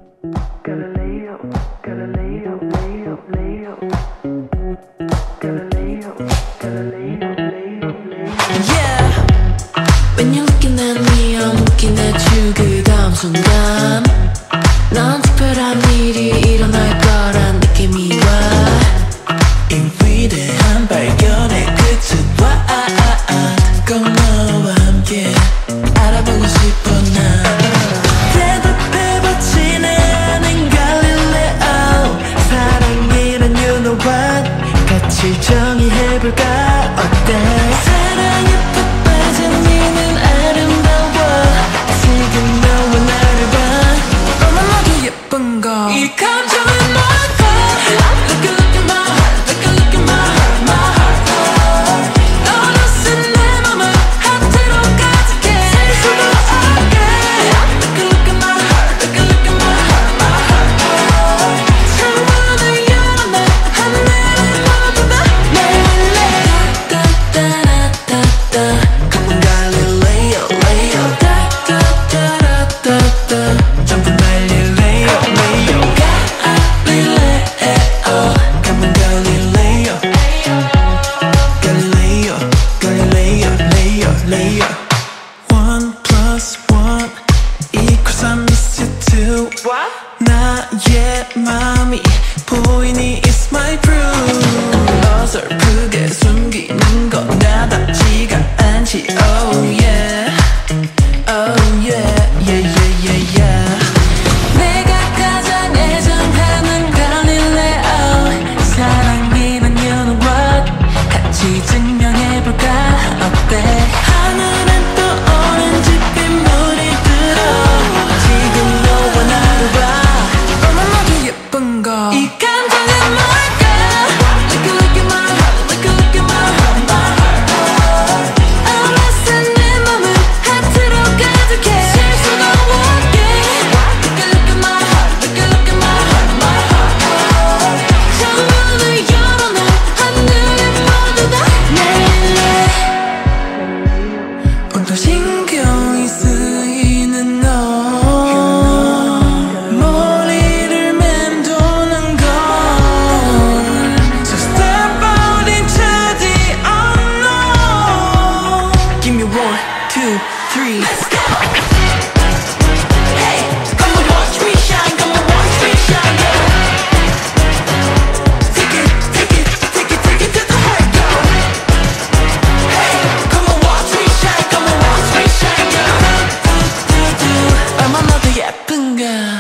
Galileo, Galileo, Leo, Leo. Galileo, Galileo, Leo, Leo. Yeah, when you're looking at me, I'm looking at you. 그 다음 순간 넌 특별한 일이 일어날 거란 느낌이 와. 이 위대한 발견의 끝은 와. 꼭 너와 함께 알아보고 싶어 난. 대답해보지는 않은 갈릴레오. 사랑이란 you know what. 같이 정의해볼까 어때. 사랑에 푹 빠진 니는 아름다워. 지금 너와 나를 봐. 얼마나 예쁜 거. 이 감정은 뭘까. Look at my heart, look at my heart, my heart. 어느새 내 맘을 하트로 가득해. 셀 수도 없게. Look at my heart, look at my heart, my heart. 창문을 열어내 하늘을 모두 다 내릴래. 따따따따따. Come on Galileo, Leo. 따따따따따. 점프 날릴래요, Leo. Galileo. Come on Galileo. Galileo, Galileo, Leo, Leo. 1+1 equals I miss you too. 나의 맘이 보이니 it's my proof. 어설프게 숨기는 건 나답지가 않지. Oh yeah, oh yeah, yeah, yeah, yeah, yeah. 내가 가장 애정하는 갈릴레오. 사랑이란 you know what. 같이 증명해볼까 어때. 하늘엔 또 오렌지 빗물이 들어. 지금 너와 나를 봐. 얼마나 예쁜 거. 이 감정은 뭘까. Look at my heart, look at my heart, my heart. 어느새 내 맘을 하트로 가득해. 셀 수도 없게. Look at my heart, look at my heart, my heart. 창문을 열어놔 하늘을 모두 다 내릴래. 온통 신경이 쓰이는 너. 머리를 맴도는 걸. So step out into the unknown. Give me 1, 2, 3. Let's go. Hey, come on, watch me shine. Come on, watch me shine. Yeah. Take it, take it, take it, take it to the high ground. Hey, come on, watch me shine. Come on, watch me shine. Yeah. 얼마나 더 예쁜가.